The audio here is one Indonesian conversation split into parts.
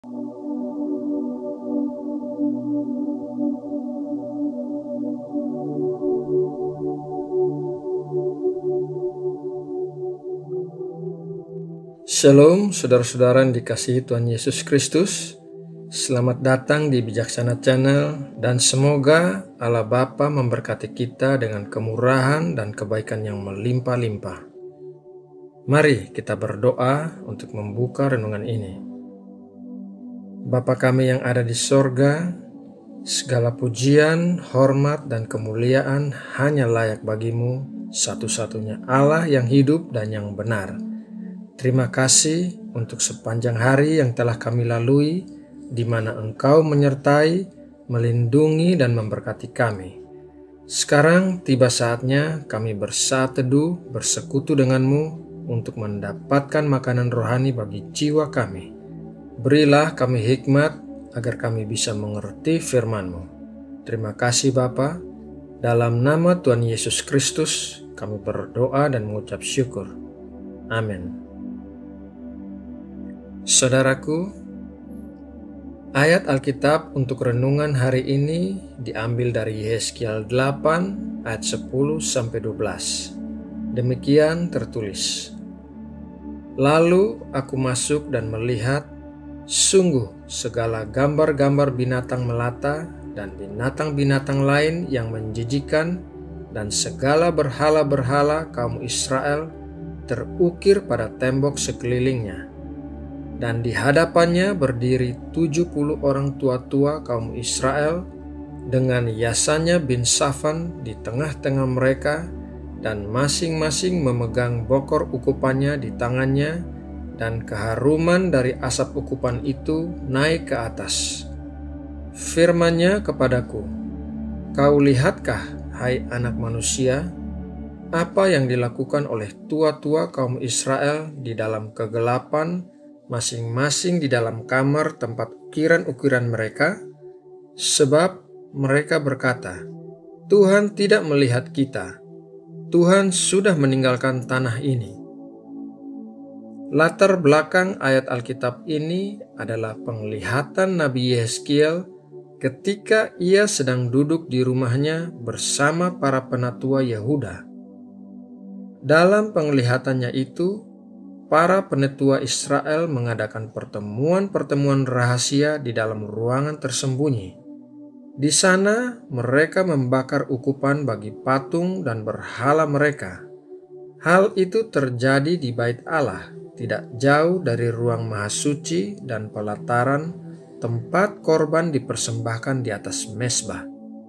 Shalom saudara-saudara yang dikasihi Tuhan Yesus Kristus. Selamat datang di Bijaksana Channel dan semoga Allah Bapa memberkati kita dengan kemurahan dan kebaikan yang melimpah-limpah. Mari kita berdoa untuk membuka renungan ini. Bapa kami yang ada di sorga, segala pujian, hormat, dan kemuliaan hanya layak bagimu, satu-satunya Allah yang hidup dan yang benar. Terima kasih untuk sepanjang hari yang telah kami lalui, di mana Engkau menyertai, melindungi, dan memberkati kami. Sekarang tiba saatnya kami bersaat teduh, bersekutu denganmu untuk mendapatkan makanan rohani bagi jiwa kami. Berilah kami hikmat agar kami bisa mengerti firman-Mu. Terima kasih Bapa. Dalam nama Tuhan Yesus Kristus kami berdoa dan mengucap syukur. Amin. Saudaraku, ayat Alkitab untuk renungan hari ini diambil dari Yehezkiel 8 ayat 10-12. Demikian tertulis. Lalu aku masuk dan melihat, sungguh segala gambar-gambar binatang melata dan binatang-binatang lain yang menjijikan dan segala berhala-berhala kaum Israel terukir pada tembok sekelilingnya. Dan di hadapannya berdiri 70 orang tua-tua kaum Israel dengan Yasanya bin Safan di tengah-tengah mereka, dan masing-masing memegang bokor ukupannya di tangannya, dan keharuman dari asap ukupan itu naik ke atas. Firman-Nya kepadaku, kau lihatkah, hai anak manusia, apa yang dilakukan oleh tua-tua kaum Israel di dalam kegelapan, masing-masing di dalam kamar tempat ukiran-ukiran mereka? Sebab mereka berkata, Tuhan tidak melihat kita, Tuhan sudah meninggalkan tanah ini. Latar belakang ayat Alkitab ini adalah penglihatan Nabi Yehezkiel ketika ia sedang duduk di rumahnya bersama para penatua Yehuda. Dalam penglihatannya itu, para penatua Israel mengadakan pertemuan-pertemuan rahasia di dalam ruangan tersembunyi. Di sana mereka membakar ukupan bagi patung dan berhala mereka. Hal itu terjadi di Bait Allah, tidak jauh dari ruang Mahasuci dan pelataran tempat korban dipersembahkan di atas mezbah.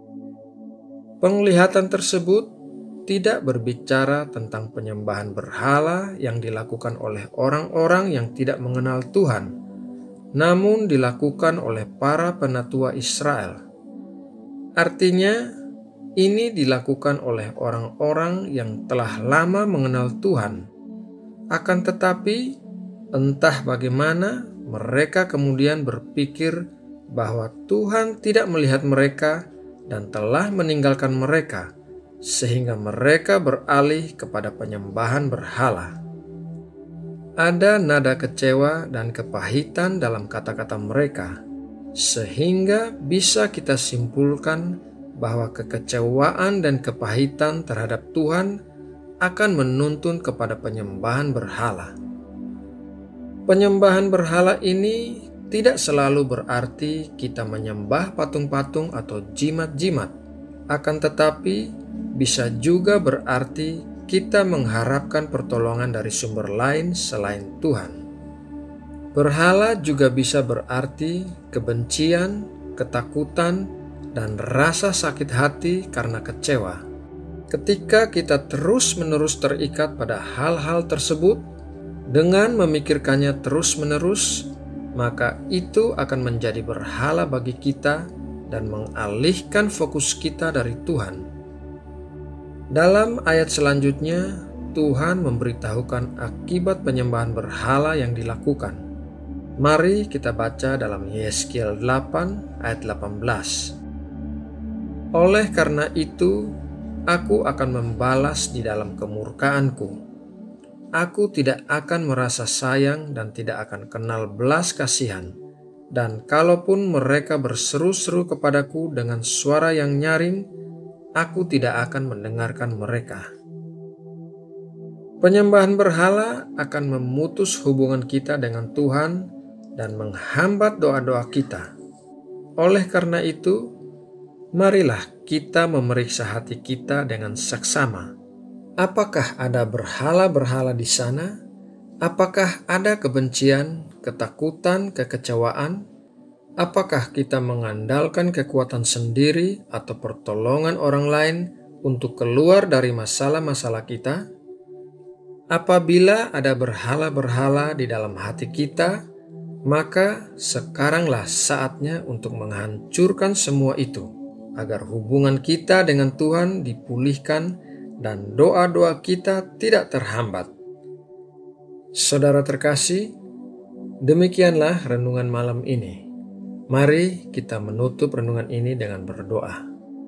Penglihatan tersebut tidak berbicara tentang penyembahan berhala yang dilakukan oleh orang-orang yang tidak mengenal Tuhan, namun dilakukan oleh para penatua Israel. Artinya, ini dilakukan oleh orang-orang yang telah lama mengenal Tuhan. Akan tetapi, entah bagaimana mereka kemudian berpikir bahwa Tuhan tidak melihat mereka dan telah meninggalkan mereka, sehingga mereka beralih kepada penyembahan berhala. Ada nada kecewa dan kepahitan dalam kata-kata mereka, sehingga bisa kita simpulkan bahwa kekecewaan dan kepahitan terhadap Tuhan akan menuntun kepada penyembahan berhala. Penyembahan berhala ini tidak selalu berarti kita menyembah patung-patung atau jimat-jimat, akan tetapi bisa juga berarti kita mengharapkan pertolongan dari sumber lain selain Tuhan. Berhala juga bisa berarti kebencian, ketakutan, dan rasa sakit hati karena kecewa. Ketika kita terus-menerus terikat pada hal-hal tersebut, dengan memikirkannya terus-menerus, maka itu akan menjadi berhala bagi kita dan mengalihkan fokus kita dari Tuhan. Dalam ayat selanjutnya, Tuhan memberitahukan akibat penyembahan berhala yang dilakukan. Mari kita baca dalam Yehezkiel 8 ayat 18. Oleh karena itu, aku akan membalas di dalam kemurkaanku. Aku tidak akan merasa sayang dan tidak akan kenal belas kasihan. dan kalaupun mereka berseru-seru kepadaku dengan suara yang nyaring, aku tidak akan mendengarkan mereka. Penyembahan berhala akan memutus hubungan kita dengan Tuhan dan menghambat doa-doa kita. Oleh karena itu, marilah kita memeriksa hati kita dengan saksama. Apakah ada berhala-berhala di sana? Apakah ada kebencian, ketakutan, kekecewaan? Apakah kita mengandalkan kekuatan sendiri atau pertolongan orang lain untuk keluar dari masalah-masalah kita? Apabila ada berhala-berhala di dalam hati kita, maka sekaranglah saatnya untuk menghancurkan semua itu, agar hubungan kita dengan Tuhan dipulihkan dan doa-doa kita tidak terhambat. Saudara terkasih, demikianlah renungan malam ini. Mari kita menutup renungan ini dengan berdoa.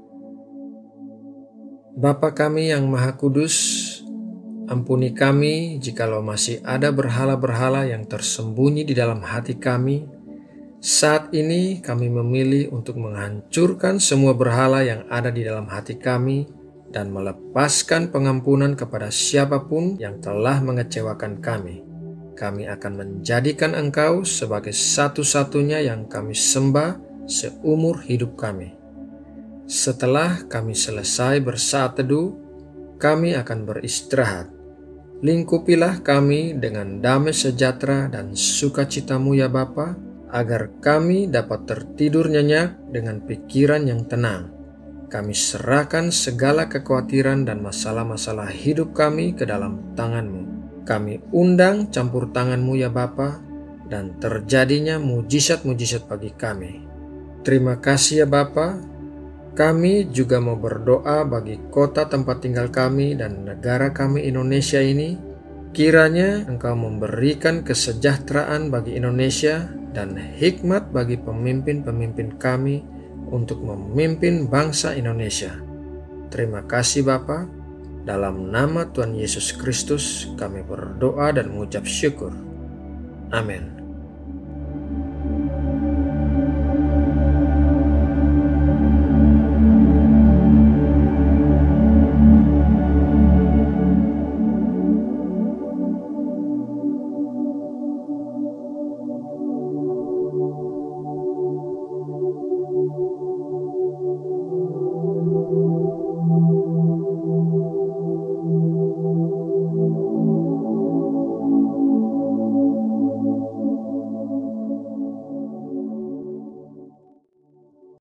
Bapa kami yang Maha Kudus, ampuni kami jikalau masih ada berhala-berhala yang tersembunyi di dalam hati kami. Saat ini kami memilih untuk menghancurkan semua berhala yang ada di dalam hati kami dan melepaskan pengampunan kepada siapapun yang telah mengecewakan kami. Kami akan menjadikan Engkau sebagai satu-satunya yang kami sembah seumur hidup kami. Setelah kami selesai bersaat teduh, kami akan beristirahat. Lingkupilah kami dengan damai sejahtera dan sukacita-Mu ya Bapa, agar kami dapat tertidur nyenyak dengan pikiran yang tenang. Kami serahkan segala kekhawatiran dan masalah-masalah hidup kami ke dalam tangan-Mu. Kami undang campur tangan-Mu ya Bapa, dan terjadinya mujizat-mujizat bagi kami. Terima kasih ya Bapa. Kami juga mau berdoa bagi kota tempat tinggal kami dan negara kami Indonesia ini. Kiranya Engkau memberikan kesejahteraan bagi Indonesia dan hikmat bagi pemimpin-pemimpin kami untuk memimpin bangsa Indonesia. Terima kasih Bapa. Dalam nama Tuhan Yesus Kristus kami berdoa dan mengucap syukur. Amin.